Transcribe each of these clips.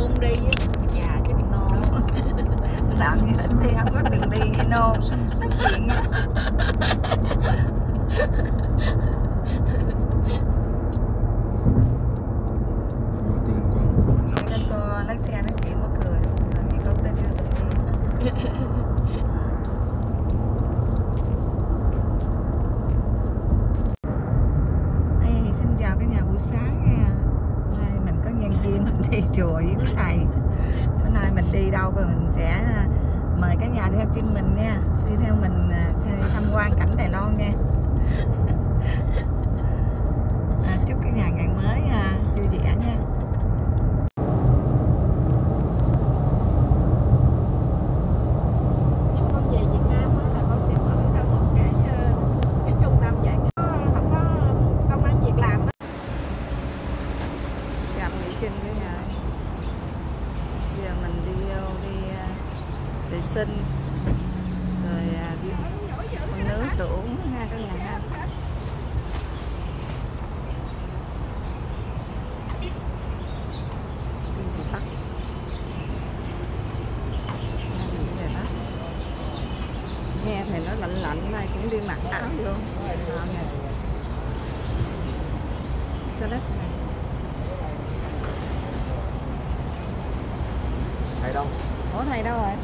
không đi với già chứ không nô. Làm như ít đi, không có từng đi với nô nói chuyện nha. Nghe cái cô lái xe nói chuyện mắc cười, làm như con tên chưa từng đi. Hey, xin chào cả nhà buổi sáng nha. Nay mình có nhân viên mình đi chùa với quý thầy. Bữa nay mình đi đâu rồi mình sẽ mời cả nhà đi theo chân mình nha, đi theo mình tham quan cảnh Đài Loan nha. Chúc cả nhà ngày mới vui vẻ nha. Nếu con về Việt Nam á, là con sẽ mở ra một cái trung tâm vậy, không có công ăn việc làm á. Chạm nghỉ chân cả nhà. Giờ mình đi vệ sinh rồi đi con nước đồ uống ha cả nhà ha. Đi Bắc. Nghe thầy nói lạnh lạnh này cũng đi mặc áo vô. Toilet này. Thầy đâu? Ủa thầy đâu rồi?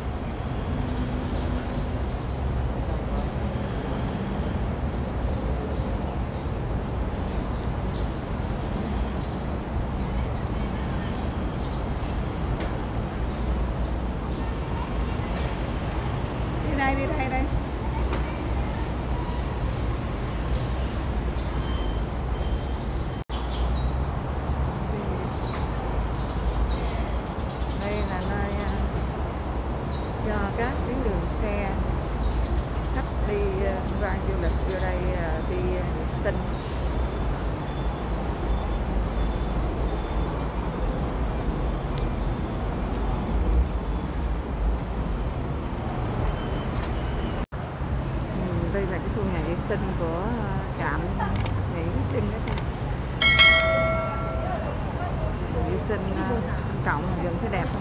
Đi đây đây. Đây là nơi cho các tuyến đường xe khách đi tham quan du lịch vô đây đi vệ sinh. Đây là cái khu nhà vệ sinh của trạm nghỉ chân đó. Vệ sinh công cộng gần thấy đẹp không?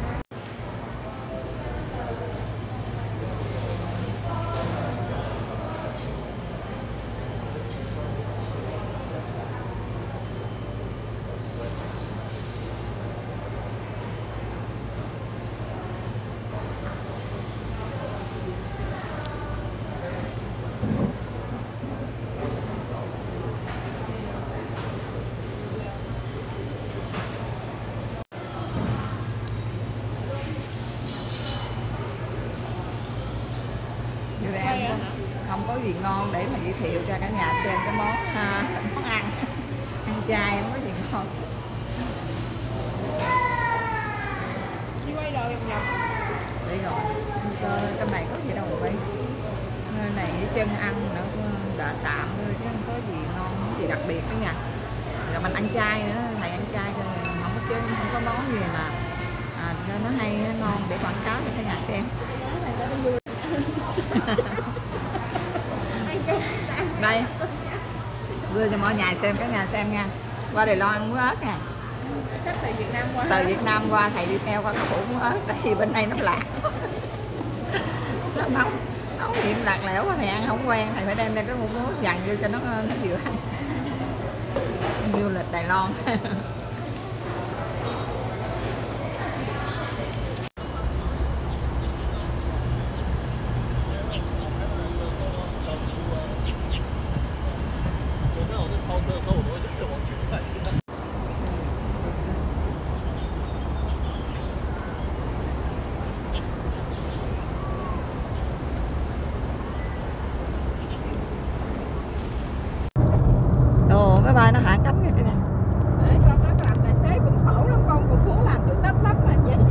Không có gì ngon để mà giới thiệu cho cả nhà xem cái món ăn chay, không có gì ngon. Đi quay rồi nhập. Đây rồi, trong này có gì đâu mà quay. Nơi này với chân ăn nữa đã tạm thôi chứ không có gì ngon, không có gì đặc biệt cả nhà. Rồi mình ăn chay nữa, này ăn chay thôi, không có chứ không có món gì mà nó hay nó ngon để quảng cáo cho cả nhà xem. Đây đưa cho mọi nhà xem, cả nhà xem nha. Qua Đài Loan ăn muối ớt nè. Chắc từ Việt Nam qua. Từ Việt Nam qua thầy đi theo qua cái phủ muối ớt. Tại vì bên đây nó lạc. Nó nóng hiểm lạc lẽo quá, thầy ăn không quen, thầy phải đem cái muối dằn vô cho nó vừa ăn. Du lịch Đài Loan. Bye bye, nó hạ cánh rồi đây nè. Để con nó làm tài xế cũng khổ lắm, con cũng muốn làm vô tấp lắm mà vậy.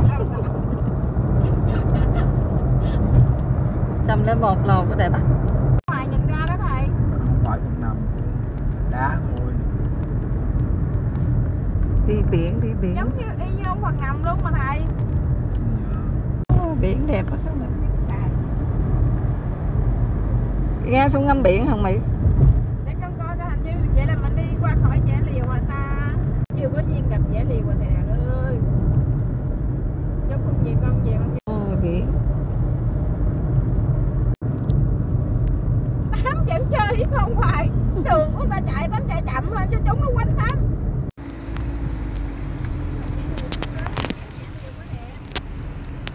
101 lò của Đài Bắc. Ngoài nhìn ra đó thầy. Ngoài Việt Nam đá thôi. Đi biển. Giống như y như ông Phần Ngầm luôn mà thầy. Biển đẹp quá các bạn. Ra xuống ngắm biển không Mỹ? Để con coi cho hình như vậy là mình đi qua khỏi Dẻ Liều mà ta chưa có duyên gặp Dẻ Liều rồi thầy Đạt ơi.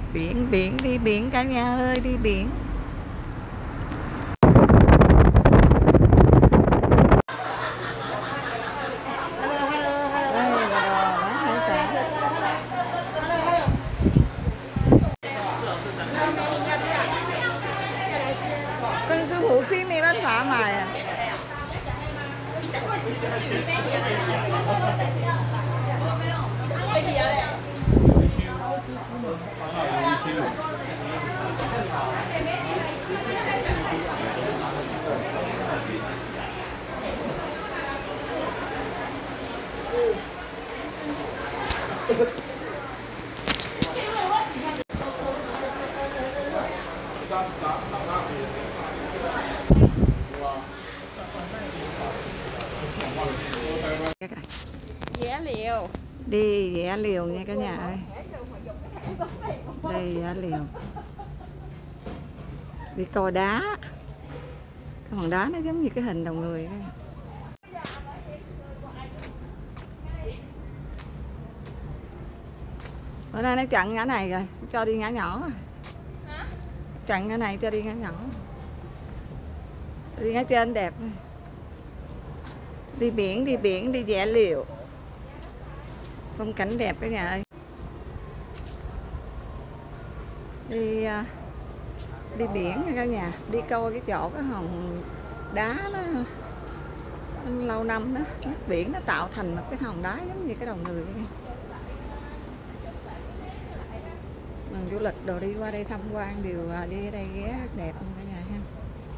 Biển, biển, đi biển cả nhà ơi, đi biển. Đây là đồ bán hải sản. Con sư phụ xin đi bán phở mày à. Giá liều. Đi vẽ liều nha cả nhà ơi. Đây vẽ liều. Đi coi đá. Cái hòn đá nó giống như cái hình đầu người đó. Bữa nay nó chặn ngã này rồi, cho đi ngã nhỏ rồi. Chặn ngã này cho đi ngã nhỏ. Đi ngã trên đẹp. Đi biển, đi vẽ liều. Phong cảnh đẹp cả nhà ơi. Đi biển nha cả nhà, đi coi cái chỗ cái hòn đá nó lâu năm đó, nước biển nó tạo thành một cái hòn đá giống như cái đầu người vậy. Đoàn du lịch đồ đi qua đây tham quan đều đi ở đây ghé rất đẹp luôn cả nhà ha.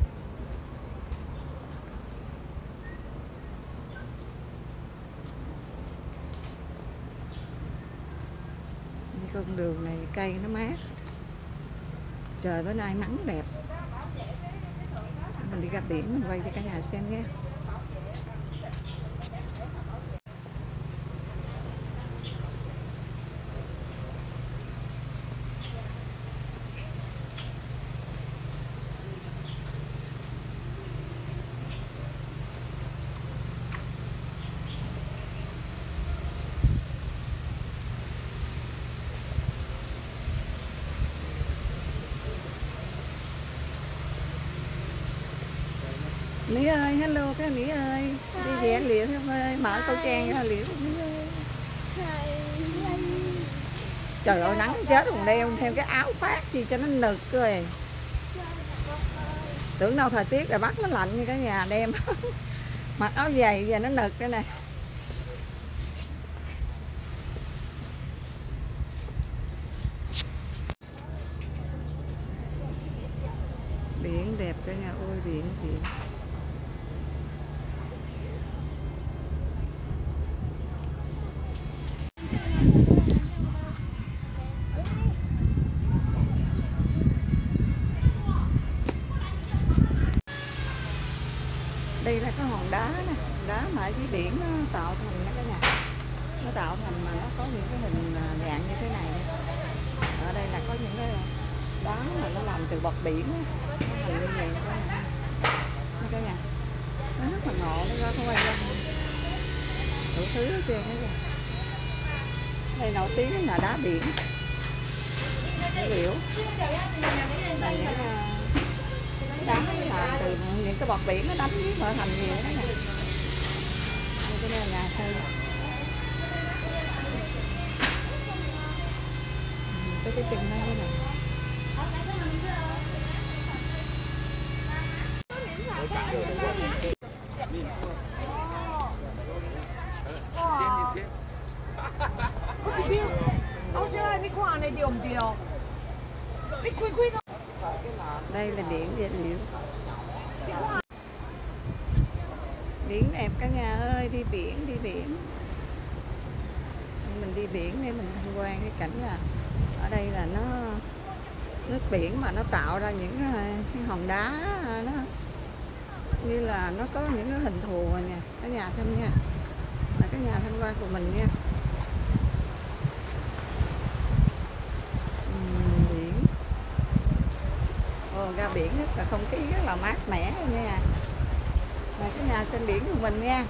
Đi con đường này cây nó mát, trời bữa nay nắng đẹp. Mình đi ra biển mình quay cho cả nhà xem nhé. Mỹ ơi, hello các Mỹ ơi. Đi vẽ liễu em ơi, mở khẩu trang ra liễu Mỹ ơi. Trời ơi nắng chết còn đeo thêm cái áo khoác gì cho nó nực rồi. Tưởng đâu thời tiết là Bắc nó lạnh như cả nhà đem mặc áo dày giờ nó nực đây nè. Biển đẹp cả nhà ơi, biển. Đây là cái hòn đá nè, đá mà ở dưới biển nó tạo thành đó cả nhà. Nó tạo thành mà nó có những cái hình dạng như thế này. Ở đây là có những cái đá mà nó làm từ bọt biển á. Hình như vậy cả nhà. Nó rất là ngộ, nó ra không quay ra. Đủ thứ hết trơn hết rồi. Đây nổi tiếng là đá biển. Liễu. Là những đá là từ những cái bọt biển nó đánh với mở thành nhiều đó nè. Đây là nhà xây. Cái chân nó thế này. Đây là biển Vẽ Liễu. Biển đẹp cả nhà ơi, đi biển. Mình đi biển để mình tham quan cái cảnh là ở đây là nó nước biển mà nó tạo ra những cái hòn đá, nó như là nó có những cái hình thù nha cả nhà thêm nha, là cái nhà tham quan của mình nha. Biển ra biển rất là không khí rất là mát mẻ nha. Là cái nhà xem biển của mình nha.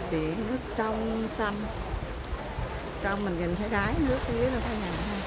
biển, nước trong xanh. Trong mình nhìn thấy đáy nước ở dưới là cả nhà ha.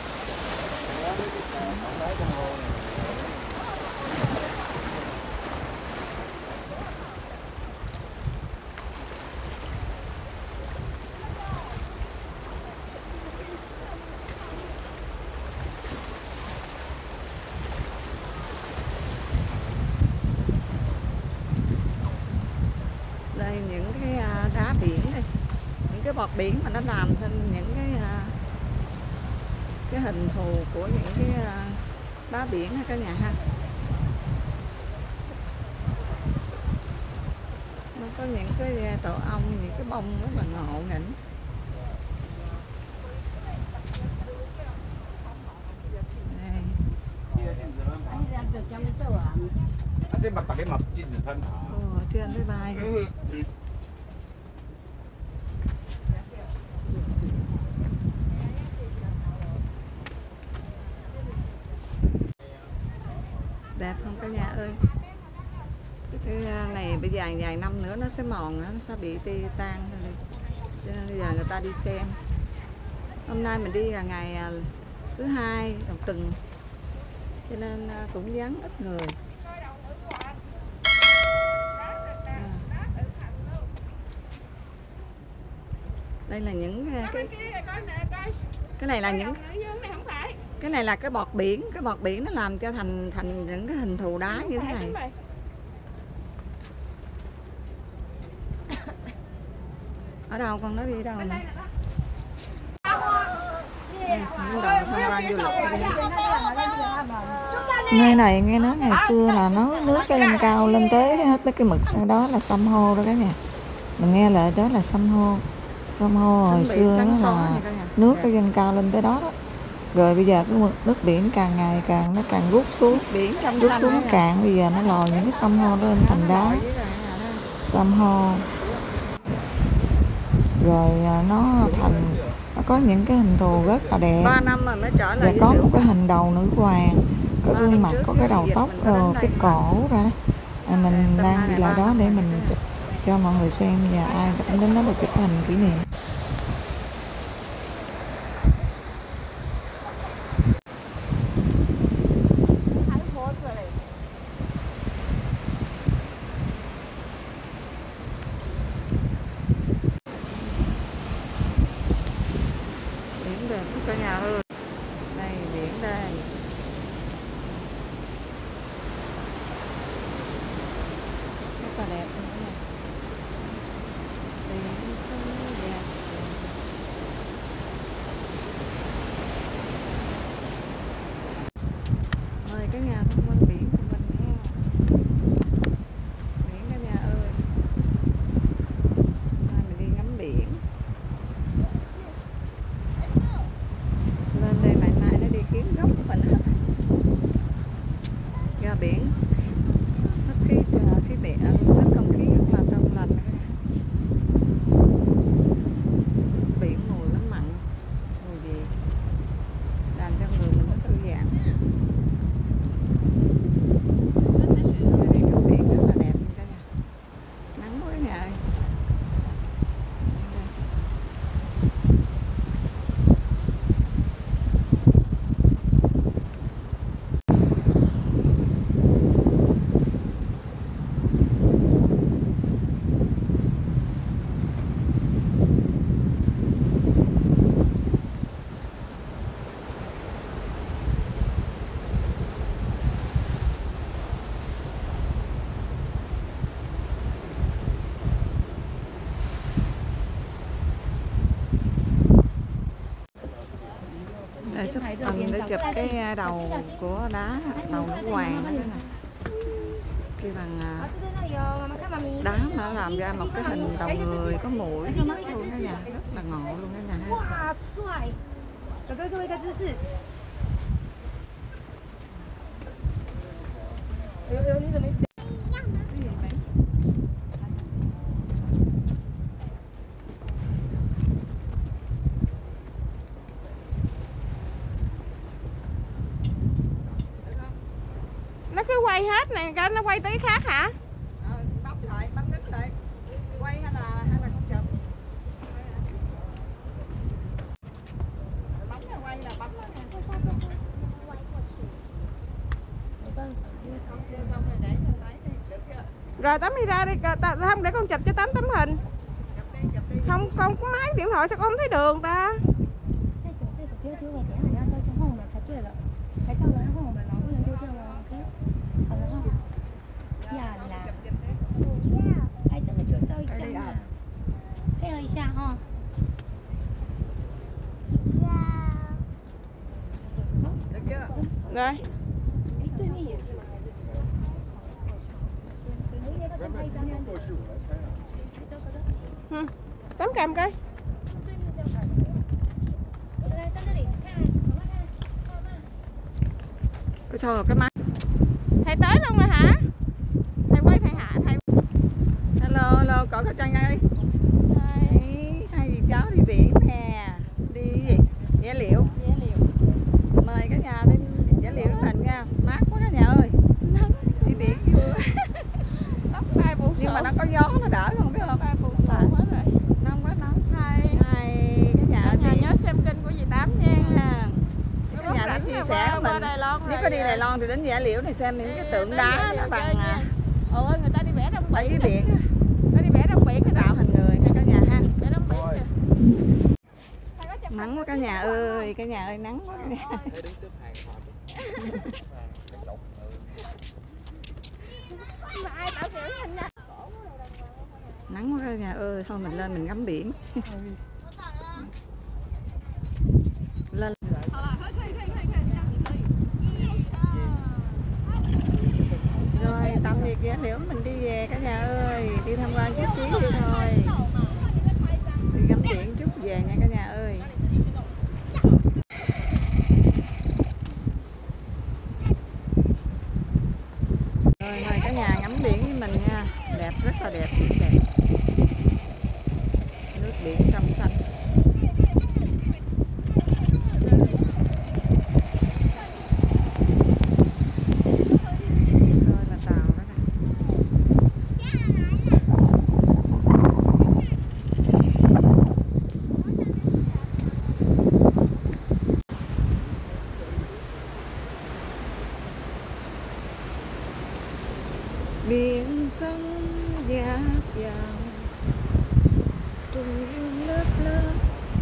Đây những cái đá biển đây, những cái bọt biển mà nó làm thành những cái hình thù của những cái đá biển ha cả nhà ha. Nó có những cái tổ ong, những cái bông rất là ngộ nghĩnh. Đây. trên mặt cái mập trên thân Ồ, trên tới vai. Đẹp không cả nhà ơi. Cái này bây giờ vài năm nữa nó sẽ mòn, nó sẽ bị tan rồi. Cho nên bây giờ người ta đi xem. Hôm nay mình đi là ngày thứ hai đầu tuần, cho nên cũng vắng ít người. Đây là những cái này là những cái này là cái bọt biển nó làm cho thành những cái hình thù đá như thế này. Ở đâu con nói đi đâu nè? Nơi này nghe nói ngày xưa là nó nước cái lên cao lên tới hết mấy cái mực, sau đó là san hô đó cả nhà. Mình nghe lại đó là san hô. San hô hồi xưa nó là nước cái dâng cao lên tới đó đó. Rồi bây giờ cái mực nước biển càng ngày càng nó càng rút xuống cạn, bây giờ nó lòi những cái san hô lên thành đá. San hô. Rồi nó có những cái hình thù rất là đẹp. 3 năm rồi mới trở lại. Và có một cái hình đầu nữ hoàng, có gương mặt, có cái đầu tóc rồi cái cổ ra đó. Mình đang đi lại đó để mình cho mọi người xem, và ai cũng đến đó được chụp hình kỷ niệm. Biển đẹp cả nhà ơi. Đây biển đây. Rất là đẹp luôn cả nhà. Biển xanh đẹp. Mời cả nhà tham quan biển của mình nha. Biển cả nhà ơi. Nay mình đi ngắm biển. Lên đây ngày nay nó đi kiếm gốc của mình hết. Ra biển hết cái biển, hết không khí rất là trong lành. Biển mùi nó mặn, mùi gì làm cho người mình nó thư giãn. Đi ngắm biển rất là đẹp cả nhà. Nắng quá nhà ơi. Để chụp hình, để chụp cái đầu của đá, đầu nữ hoàng đó nè. Cái bằng đá mà nó làm ra một cái hình đầu người, có mũi, có mắt luôn đó nha, rất là ngộ luôn đó nha. Nó cứ quay hết nè, cái nó quay tới khác hả? Bấm lại, bấm đứt lại. Quay hay là không chụp? Rồi Tám đi ra đi, không để con chụp cho Tám tấm hình. Chụp đi. Không, con có máy điện thoại sao con không thấy đường ta? 别给我点，我要到前后面排队了，排到了，然后我们忙不能就这样了，OK？好了哈。呀啦，哎，这个就照一张啊，配合一下哈。 Được chưa? Rồi. 哎，对面也是吗？我应该先拍一张。 过去我来拍啊。 走走走， Ừ. Tám cầm coi. 对面这样。来，在这里看，好慢看，好慢。 Ủa sao rồi cái máy? Thầy tới luôn rồi hả? Thầy quay thầy hạ thầy. Hello, hello, cậu có Trăng ơi. Đấy, hai dì cháu đi biển nè. Đi gì? Dẻ liệu. Mời cả nhà đi dẻ liệu với mình nha. Mát quá cả nhà ơi. Đi biển vui. Tóc tai buộc Nhưng mà sổ. nó có gió nó đỡ không biết không? Tai buộc sổ hết rồi. Nóng quá nóng. Hay. Hai cả nhà Cả nhà đi. nhớ xem kênh của dì Tám nha. À, Cái Cả lúc nhà rảnh đi chia là sẻ qua mình. Đài Loan Nếu rồi. có đi Đài Loan thì đến dẻ liệu này xem những cái tượng Tới đá Dẻ nó Liệu bằng chơi nha. Ôi người ta đi vẽ trong ở dưới biển. biển. Ta đi vẽ trong biển người ta. Tạo hình người nha cả nhà ha. Vẽ trong biển kìa. Thầy có chụp Nắng quá cả nhà ơi, cả nhà ơi nắng quá cả nhà. Để đứng xếp hàng họp. mà ai tạo kiểu hình nha. Nắng quá cả nhà ơi, thôi mình lên mình ngắm biển. Lên. Rồi tạm biệt ghé liễu mình đi về cả nhà ơi, đi tham quan chút xíu đi thôi. Đi ngắm biển chút về nha cả nhà ơi. Rồi mời cả nhà ngắm biển với mình nha, đẹp rất là đẹp, biển đẹp. Nước biển trong xanh. Thôi là tàu đó nè. Biển sông dạt dào trùng dương lớp lớp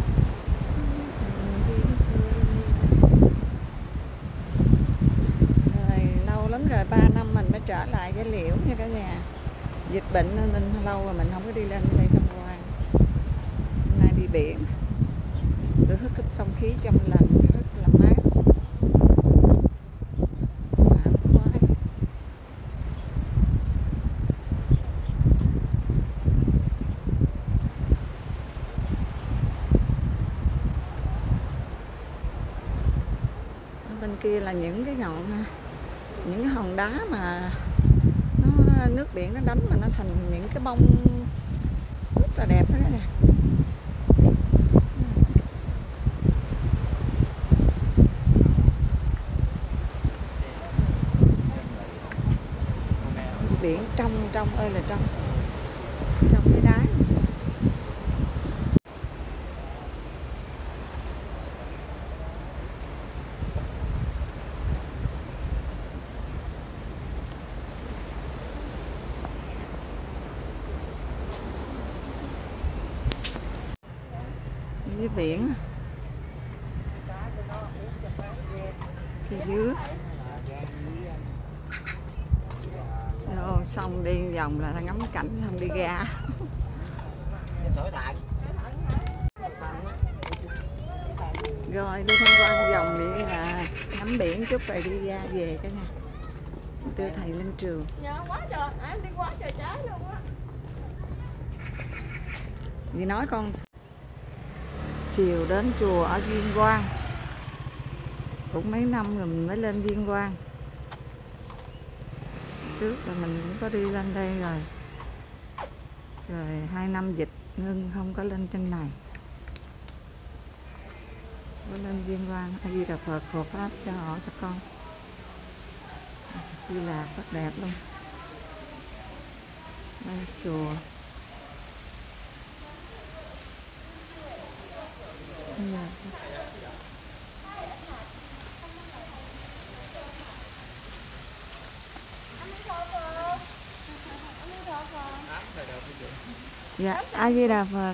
rồi lâu lắm rồi 3 năm mình mới trở lại cái liễu nha cả nhà. Dịch bệnh nên lâu rồi mình không có đi lên đây tham quan. Hôm nay đi biển được hít cái không khí trong lành rất là mát. Bên kia là những cái ngọn, những cái hòn đá mà nó nước biển nó đánh mà nó thành những cái bông rất là đẹp đó nè. Biển trong ơi là trong cái đá. Dưới biển phía dưới rồi xong đi vòng là ngắm cảnh xong đi ra. Rồi đi tham quan vòng liền là ngắm biển chút rồi đi ra về cả nhà. Đưa thầy lên trường. Nhớ quá trời, em đi quá trời trái luôn á. Dì nói con chiều đến chùa ở Viên Quang, cũng mấy năm rồi mình mới lên Viên Quang. Trước là mình cũng có đi lên đây rồi, 2 năm dịch ngưng không có lên trên này. Có lên Viên Quang A Di Đà Phật hộ pháp cho họ cho con. Đi Lạc rất đẹp luôn. Đây chùa. Dạ, A Di Đà Phật.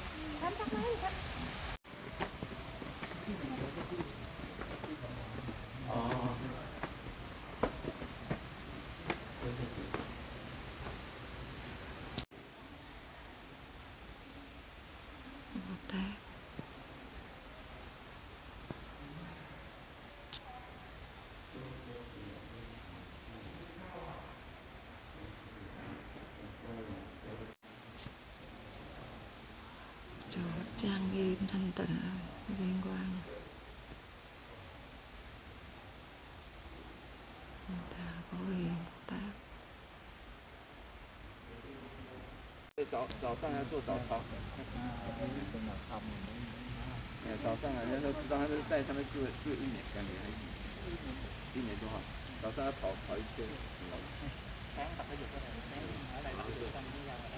Chỗ trang nghiêm thanh tịnh liên quan. Phổ Hiền Bồ Tát. 早上要做早操。早上人家都知道，他就在上面住1年、2年还是1年多哈。早上要跑1圈。sáng tập thể dục có thể sáng ở đây làm được trong cái gian này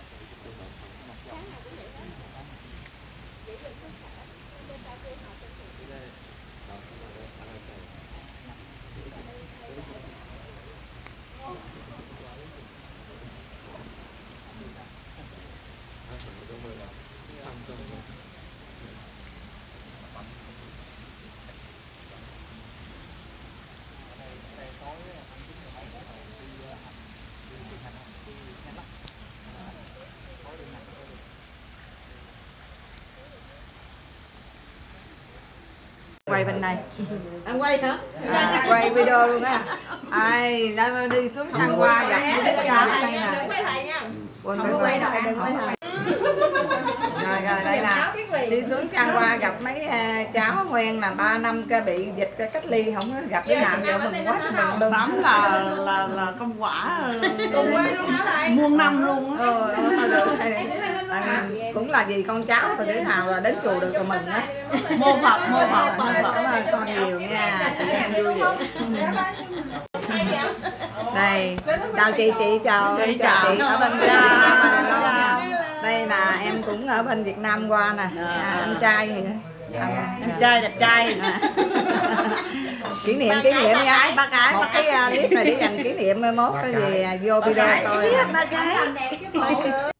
Quay bên này. Anh quay hả? Quay video luôn á. Ai lại đi xuống thang qua gặp những đứa cháu đây nè. Đừng quay thầy nha. Quên quay thầy, đừng quay thầy. Rồi đây nè. Đi xuống thang qua gặp mấy cháu Nguyên là 3 năm bị dịch cách ly, không có gặp đứa nào giờ mừng quá mừng luôn. Lắm là công quả Cùng quay luôn hả thầy? muôn năm luôn á. Được thầy. Cũng là vì con cháu rồi đứa nào là đến chùa được rồi mừng á. Mô Phật. Cảm ơn con nhiều nha, chị em vui vẻ. Đây, chào chị chào chị ở bên Việt Nam nha. Đây là em cũng ở bên Việt Nam qua nè, anh trai thì Anh trai đẹp trai. kỷ niệm nha. Một cái clip này để dành kỷ niệm mai mốt cái gì vô video coi. Ba cái.